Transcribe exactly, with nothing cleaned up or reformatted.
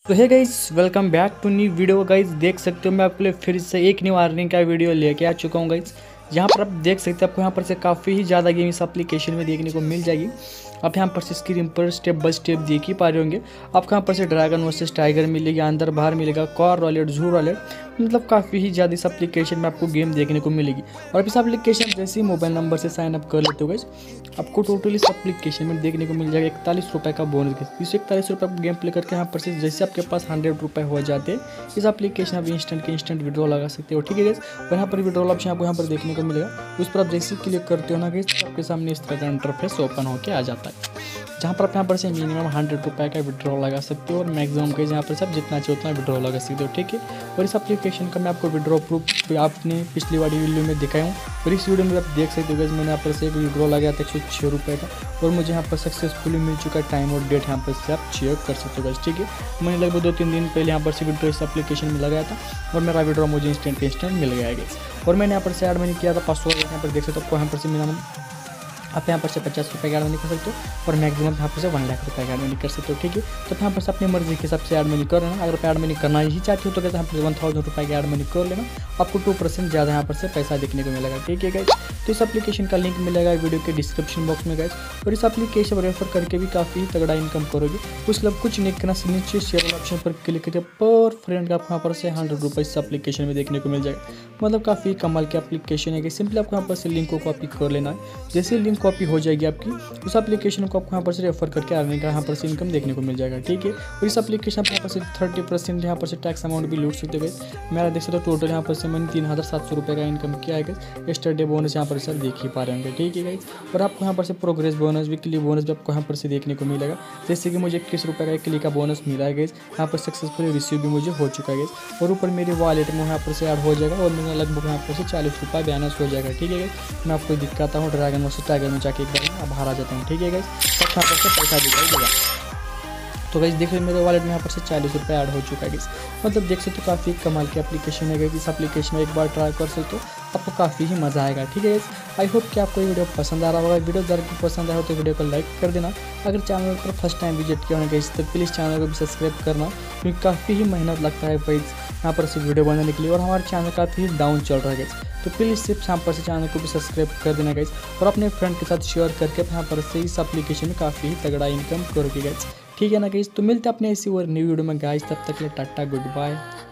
तो है guys, welcome back to new video. Guys देख सकते हो मैं आपके लिए फिर से एक न्यू अर्निंग का वीडियो लेके आ चुका हूँ। गाइज यहाँ पर आप देख सकते हैं, आपको यहाँ पर से काफ़ी ही ज़्यादा गेम इस एप्लीकेशन में देखने को मिल जाएगी। आप यहाँ पर से स्क्रीन पर स्टेप बाय स्टेप देख ही पा रहे होंगे। आपको यहाँ पर से ड्रैगन वर्सेस टाइगर मिलेगी, अंदर बाहर मिलेगा, कार रॉलेट, जू रॉलेट, मतलब काफ़ी ही ज़्यादा इस एप्लीकेशन में आपको गेम देखने को मिलेगी। और इस एप्लीकेशन जैसे ही मोबाइल नंबर से साइन अप कर लेते हो गाइस, आपको टोटल इस एप्लीकेशन में देखने को मिल जाएगा इकतालीस रुपये का बोनस। इस इकतालीस रुपये का गेम प्ले करके यहाँ पर से जैसे आपके पास हंड्रेड रुपये हो जाते हैं, इस एप्लीकेशन आप इंस्टेंट के इंस्टेंट विड्रॉ लगा सकते हो। ठीक है गाइस, और यहाँ पर विड्रॉल ऑप्शन आपको यहाँ पर देखने को मिलेगा। उस पर आप जैसे क्लिक करते हो ना गाइस, तो आपके सामने इस तरह का इंटरफेस ओपन होकर आ जाता है, जहाँ पर आप यहाँ पर से मिनिमम हंड्रेड रुपये का विड्रॉ लगा सकते हो और मैक्सिमम के यहाँ पर से आप जितना चाहिए उतना विड्रॉ लगा सकते हो। ठीक है, और इस एप्लीकेशन का मैं आपको विड्रॉ प्रूफ आपने पिछली वाली वीडियो में दिखाया हूँ, और इस वीडियो में आप देख सकते हो। मैंने यहाँ पर से एक विड्रॉ लगाया था एक सौ छः रुपये का, और मुझे यहाँ पर सक्सेसफुली मिल चुका है। टाइम और डेट यहाँ पर से आप चेक कर सकते हो। ठीक है, मैंने लगभग दो तीन दिन पहले यहाँ पर से विड्रॉ इस एप्लीकेशन में लगाया था, और मेरा विड्रॉ मुझे इंस्टेंट इंस्टेंट मिल गया है। और मैंने यहाँ पर से ऐड मनी किया था पाँच सौ, यहाँ पर देख सकते हो। आपको यहाँ पर से मिनिमम आप यहाँ पर से पचास रुपये का ऐड मनी कर सकते हो, और मैक्सिमम यहाँ पर से वन लाख रुपये का ऐड मनी कर सकते हो। ठीक है, तो यहाँ पर से अपनी मर्जी के हिसाब से ऐड मनी कर लेना। अगर आप ऐड मनी करना ही चाहते हो तो कहते हैं यहाँ पर वन थाउजेंड रुपये का ऐड मनी कर लेना, आपको टू परसेंट ज़्यादा यहाँ पर से पैसा देखने को मिलेगा। ठीक है गाइस, तो इस एप्लीकेशन का लिंक मिलेगा वीडियो के डिस्क्रिप्शन बॉक्स में गाइस, और इस एप्लीकेशन रेफर करके भी काफ़ी तगड़ा इनकम करोगे। उसके लिए कुछ नहीं करना, नीचे शेयर वाला ऑप्शन पर क्लिक करके पर फ्रेंड का आपको यहाँ पर से हंड्रेड रुपये इस एप्लीकेशन में देखने को मिल जाएगा। मतलब काफ़ी कमाल की एप्लीकेशन है कि सिंपली आपको यहाँ पर से लिंक को कॉपी कर लेना है। जैसे लिंक कॉपी हो जाएगी आपकी, उस एप्लीकेशन को आपको यहाँ पर से रेफर करके अर्निंग का यहाँ पर से इनकम देखने को मिल जाएगा। ठीक है, और इस एप्लीकेशन पर यहाँ पर से थर्टी परसेंट यहाँ पर से टैक्स अमाउंट भी लूट सकते हो। मेरा देख सकते हो टोटल यहाँ पर से मैंने तीन हज़ार सात सौ रुपये का इनकम किया है। यस्टरडे बोनस यहाँ पर से देख ही पा रहे होंगे। ठीक है गाइस, और आपको यहाँ पर से प्रोग्रेस बोनस, वीकली बोनस भी आपको यहाँ पर से देखने को मिलेगा। जैसे कि मुझे इक्कीस रुपये का इक्कीस का बोनस मिला है गाइस, यहाँ पर सक्सेसफुली रिसीव भी मुझे हो चुका है गाइस, और ऊपर मेरे वॉलेट में यहाँ पर से ऐड हो जाएगा, और मेरा लगभग यहाँ पर से चालीस रुपये बैलेंस हो जाएगा। ठीक है गाइस, मैं आपको दिखाता हूँ ड्रैगन वर्सेस टाइगर में जाके एक बार बाहर आ जाता हूँ। ठीक है गाइस, तब यहाँ पर से पैसा दिखाई देगा। तो गाइस देखिए मेरे वॉलेट में यहाँ पर से चालीस रुपये ऐड हो चुका है गाइस। मतलब देख सकते हो काफ़ी कमाल की एप्लीकेशन है गाइस। इस एप्लीकेशन में एक बार ट्राई कर सकते हो, आपको काफ़ी ही मज़ा आएगा। ठीक है गाइस, आई होप कि आपको ये वीडियो पसंद आ रहा होगा। वीडियो ज़रा पसंद आया हो तो वीडियो को लाइक कर देना। अगर चैनल पर फर्स्ट टाइम विजिट किया होगा गाइस, तो प्लीज़ चैनल को भी सब्सक्राइब करना, क्योंकि काफ़ी ही मेहनत लगता है गाइस यहाँ पर से वीडियो बनाने के लिए, और हमारे चैनल काफ़ी ही डाउन चल रहा है गाइस। तो प्लीज़ सिर्फ यहाँ पर से चैनल को भी सब्सक्राइब कर देना गाइस, और अपने फ्रेंड के साथ शेयर करके यहाँ पर से इस एप्लीकेशन में काफ़ी ही तगड़ा इनकम करोगे गाइस। ठीक है ना गाइस, तो मिलते हैं अपने इसी और न्यू वीडियो में गाइस। तब तक के लिए टाटा, गुड बाय।